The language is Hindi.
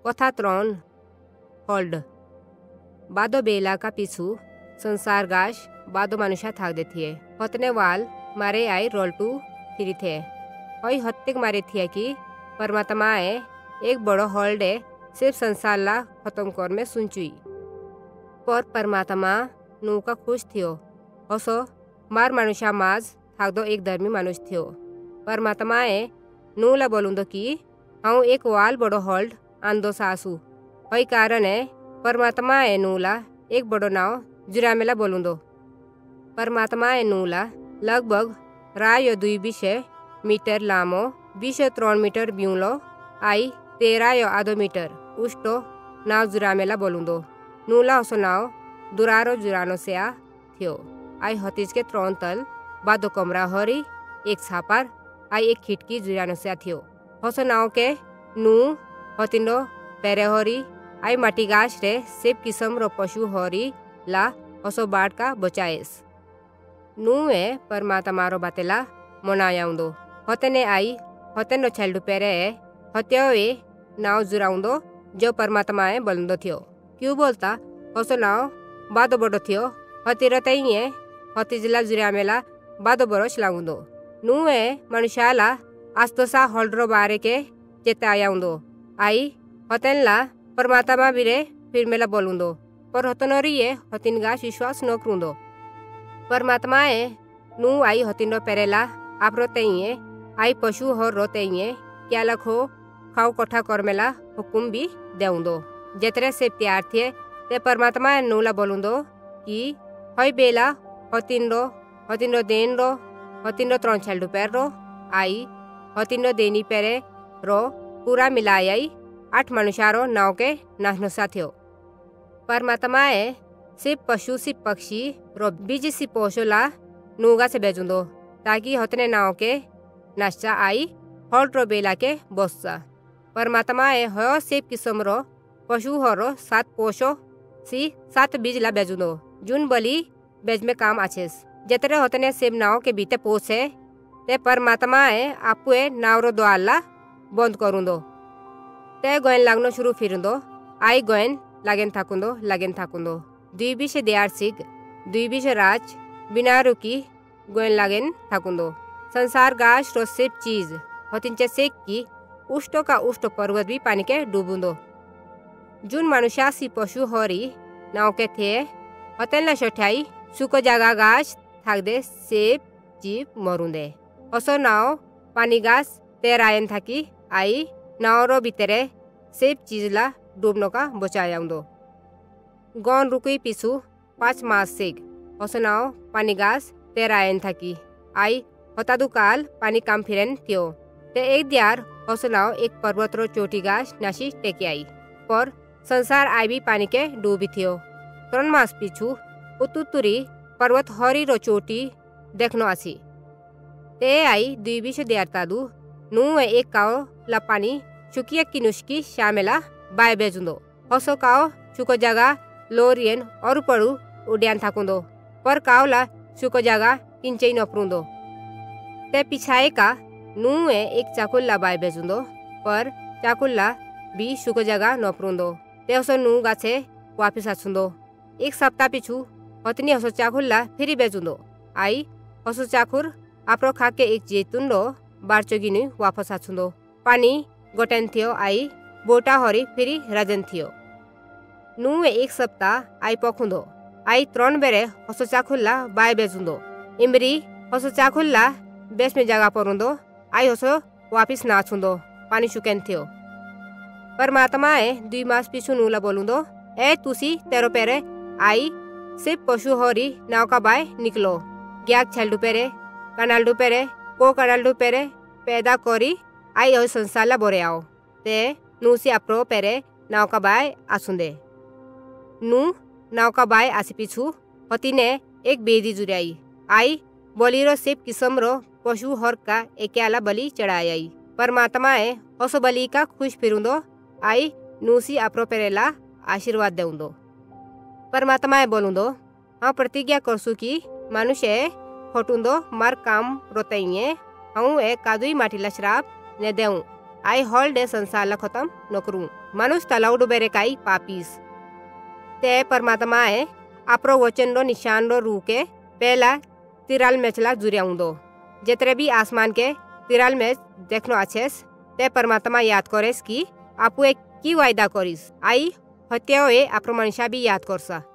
कथा 3 होल्ड बादो बेला का पिछू संसार गाश बादो मनुष्य थाक देती है हतने वाल मारे आई रोल्टू फिरी थे और हत्तेक मारे थी कि परमात्मा एक बड़ो होल्ड सिर्फ संसार ला खत्म कर में सुनचुई पर परमात्मा नू का खुश थियो ओसो मार मनुष्य माज थाक दो एक धर्मी मनुष्य थियो परमात्मा नू ला बोलूं दो कि हाँ एक वाल बड़ो होल्ड आंदो सासू वही कारण परमात्मा नूला एक बड़ो नाव जुरामेला बोलूं दो परमात्मा नूला लगभग राय 2 मीटर लामो 3 मीटर ब्यूलो आई 13 आधो मीटर उष्टो नाव जुरामेला बोलूं दो नूला ओसो नाव दुरारो जुरानो से आ थियो आई हतीज के 3 तल बादो कमरा हरी एक छापर आई एक खिड़की जुरानो से आ थियो होसो नाव के नू हतिंडो पेरे हरी आई माटी गाछ रे सेब किस्म रो पशु हरी ला ओसो बाढ़ का बचाएस नू परमात्मा रो बातेला मनायाउंदो हतेने आई हतेनो छेल्डू पेरे हत्यो नाव जुराउंदो जो परमात्मा बोलंदो थियो क्यों बोलता ओसो नाव बादो बड़ो थियो हतिरते हतिजला जुरामेला बादो बड़ो चलाउंदो नू मनुष्याला आस्तोसा होल्ड्रो बारे के चेते आयाउंदो आई हतेनला परमात्मा बिरे फिर मेला बोलूंदो पर हतनोरी हतिन गाश विश्वास न करूंदो परमात्मा नू आई हतिनो पेरेला आप रोते आई पशु हो रोते क्या लखो खाओ कोठा करमेला हुकुम भी देउंदो जेतरे से तैयार थे ते परमात्मा नूला बोलूंदो कि हई बेला हतिनो देन रो हतिनो 3 छेल्डू पेर रो आई हतिनो देनी पेरे रो पूरा मिलाई 8 मनुष्यारो नाव के नाहनुसा थियो परमात्मा सिर्फ पशु सी पक्षी रो बीज सी पोषोला नूगा से बेजुंदो ताकि हतने नाव के नाश्ता आई होल्ड रो बेला के बस्सा परमात्मा हो सिर्फ किस्म रो पशु हो रो 7 पोषो सी 7 बीज ला बेजुंदो जुन बली बेज में काम आछेस जतरे हतने सेब नाव के बीते पोसे ते परमात्मा आपू नाव रो द्वाला बंद करूंदो ते गोयन लागनो शुरू फिरुंदो आई गोयन लागेन थाकुंदो 2 देर सिग 2 राज बिना रुकी गोयन लागेन थाकुंदो संसार गाश रो सिर्फ चीज हतिंचे सेक की उष्टो का उष्टो पर्वत भी पानी के डूबुंदो जुन मनुष्य सी पशु हरी नाव के थे हतेन ला शठाई सुको जागा गाछ थाक दे सेब जीप मरुंदे ओसो नाव पानी गाछ तेरायन थाकी आई नाव रो भीतरे सेब चीजला डूबनो का बचायाउंदो गौन रुकुई पिछू 5 मास सेग ओसो नाव पानी गाछ तेरायन थाकी आई हतादु काल पानी काम फिरेन थियो ते एक दियार ओसो नाव एक पर्वत रो चोटी गाछ नाशी टेके आई पर संसार आई भी पानी के डूबी थियो 3 मास पिछू उतुतुरी पर्वत हरी रो चोटी देखनो आसी ते आई 2 देर तादू नू एक काओ ला पानी चुकिया की नुष्की शामेला बाय बेजुंदो होसो काओ चुको जगह लोरियन और पड़ू उड्यान थाकुंदो पर काओ ला चुको जगह किंचई नपरुंदो ते पिछाए का नू एक चाकुल्ला बाय बेजुंदो पर चाकुल्ला भी चुको जगह नपरुंदो ते होसो नू गाछे वापिस आछुंदो एक सप्ताह पिछू हतनी होसो चाकुल्ला फिरी बेजुंदो आई होसो चाकुर आपरो खाके एक जैतून रो बारचोगिनी वापस आछुंदो पानी गोटेन थियो आई बोटा हरी फिरी राजन थियो नू एक सप्ताह आई पखुंदो आई 3 बेरे होसो चाकुल्ला बाय बेजुंदो इमरी होसो चाकुल्ला बेस में जगह परुंदो आई होसो वापिस ना आछुंदो पानी शुकेन थियो परमात्मा 2 मास पिछू नूला बोलूंदो ए तुसी तेरो पेरे आई सिर्फ पशु हरी नाव का बाय निकलो ग्याक छेल्डू पेरे कनाल्डू पेरे को कनाल्डू पेरे पैदा करी आई हो संसाला बोरे आओ ते नू सी अप्रो पेरे नाव का बाय आसुंदे नू नाव का बाय आसी पिछू हतीने एक बेदी जुराई आई बलिरो सेप किस्म रो पशु हर का एकेला बलि चढ़ाई परमात्मा होसो बलि का खुश फिरुंदो आई नू सी अप्रो पेरेला आशीर्वाद देउंदो परमात्मा बोलूंदो हाँ प्रतिज्ञा करसु की मनुष्य होटुंदो मार काम रोतइये हूँ कादुई माटीला श्राप ने देऊं आई हॉल संसारला खत्म न करूँ मनुष्य तलाउडो बेरे काई पापीस ते परमात्माए आपरो वचन रो निशान रो रू के पहला तिराल मेचला जुरियाऊंदो जितरे भी आसमान के तिराल में देखनो अच्छेस ते परमात्मा याद करेस कि आपू एक की वायदा करिस आई हत्या आपरो मनुष्य भी याद करसा।